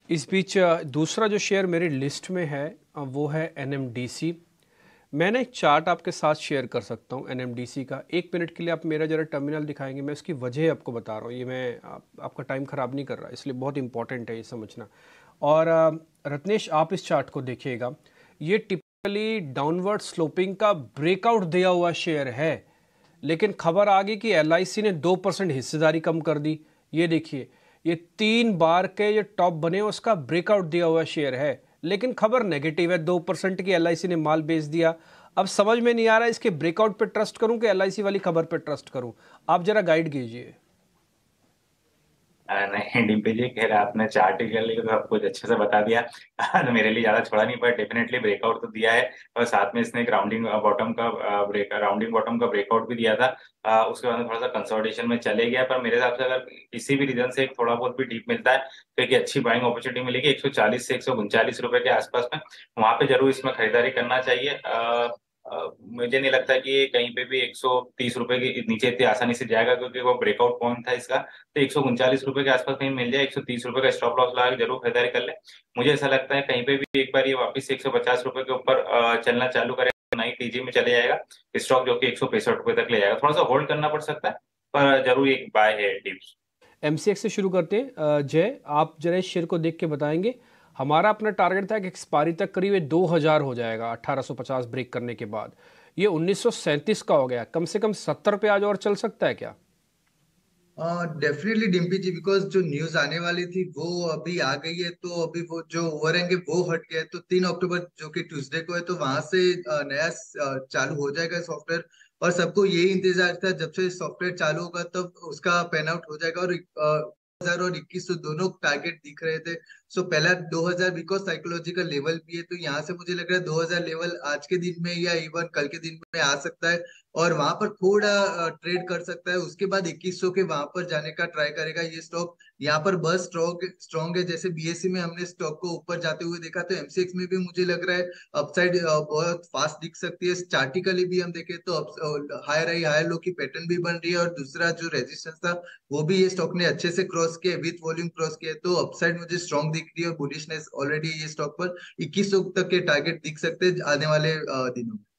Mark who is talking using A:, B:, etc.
A: इस बीच दूसरा जो शेयर मेरी लिस्ट में है वो है एनएमडीसी। मैंने एक चार्ट आपके साथ शेयर कर सकता हूँ एनएमडीसी का। 1 मिनट के लिए आप मेरा ज़रा टर्मिनल दिखाएंगे, मैं इसकी वजह आपको बता रहा हूँ। ये मैं आपका टाइम ख़राब नहीं कर रहा, इसलिए बहुत इंपॉर्टेंट है ये समझना। और रत्नेश, आप इस चार्ट को देखिएगा। ये टिपिकली डाउनवर्ड स्लोपिंग का ब्रेकआउट दिया हुआ शेयर है, लेकिन खबर आ गई कि एलआईसी ने 2% हिस्सेदारी कम कर दी। ये देखिए, ये 3 बार के ये टॉप बने उसका ब्रेकआउट दिया हुआ शेयर है, लेकिन खबर नेगेटिव है। 2% की एलआईसी ने माल बेच दिया। अब समझ में नहीं आ रहा इसके ब्रेकआउट पे ट्रस्ट करूं कि एलआईसी वाली खबर पे ट्रस्ट करूं। आप जरा गाइड कीजिए।
B: नहीं डिम्पी जी, खैर आपने चार्ट ही कर लिया तो सब कुछ अच्छे से बता दिया। तो मेरे लिए ज्यादा छोड़ा नहीं, पर डेफिनेटली ब्रेकआउट तो दिया है। और साथ में इसने एक राउंडिंग बॉटम का ब्रेकआउट भी दिया था। उसके बाद में थोड़ा सा कंसोलिडेशन में चले गया, पर मेरे हिसाब से अगर किसी भी रीजन से एक थोड़ा बहुत भी डीप मिलता है तो एक अच्छी बाइंग अपॉर्चुनिटी मिलेगी 140 से 139 रुपए के आसपास में। वहां पे जरूर इसमें खरीदारी करना चाहिए। मुझे नहीं लगता कि ये कहीं पे भी 130 रुपए के नीचे इतनी आसानी से जाएगा, क्योंकि वो ब्रेकआउट पॉइंट था इसका। तो 139 रुपए के आसपास कहीं मिल जाए, 130 रुपए का स्टॉप लॉस लगा के जरूर खरीदारी कर ले। मुझे ऐसा लगता है कहीं पे भी एक बार ये वापस से 150 रुपए के ऊपर चलना चालू करेगा, नई तेजी में चले जाएगा स्टॉक, जो कि 165 रुपए तक ले जाएगा। थोड़ा सा होल्ड करना पड़ सकता है, पर जरूर एक बाय है टिप्स।
A: एमसीएक्स से शुरू करते हैं। जय, आप जरा इस शेयर को देख के बताएंगे। हमारा अपना टारगेट था कि एक्सपायरी तक करीब ये 2000 हो जाएगा 1850 ब्रेक करने के बाद। ये 1937 का हो गया, कम से कम 70 पे आज और चल सकता है क्या?
C: डेफिनेटली डिम्पी जी, बिकॉज जो न्यूज आने वाली थी वो अभी आ गई है, तो अभी वो जो ओवरहैंग है वो हट गया है। तो 3 अक्टूबर जो कि ट्यूसडे को है, तो वहां से नया चालू हो जाएगा सॉफ्टवेयर। और सबको यही इंतजार था, जब से सॉफ्टवेयर चालू होगा तब उसका पैन आउट हो जाएगा। और 2000 और 2100 दोनों टारगेट दिख रहे थे। सो पहला 2000 बिकॉज साइकोलॉजिकल लेवल भी है, तो यहाँ से मुझे लग रहा है 2000 लेवल आज के दिन में या इवन कल के दिन में आ सकता है। और वहां पर थोड़ा ट्रेड कर सकता है। उसके बाद 2100 के वहां पर जाने का ट्राई करेगा ये स्टॉक। यहाँ पर बस स्ट्रॉन्ग स्ट्रॉन्ग है, जैसे बीएससी में हमने स्टॉक को ऊपर जाते हुए देखा, तो एमसीएक्स में भी मुझे लग रहा है अपसाइड बहुत फास्ट दिख सकती है। स्टैटिकली भी हम देखें तो हायर हाई हायर लो की पैटर्न भी बन रही है। और दूसरा जो रेजिस्टेंस था वो भी ये स्टॉक ने अच्छे से क्रॉस किया, विथ वॉल्यूम क्रॉस किया। तो अपसाइड मुझे स्ट्रॉन्ग दिख रही है, और बुलिशनेस ऑलरेडी ये स्टॉक पर 2100 तक के टारगेट दिख सकते हैं आने वाले दिनों में।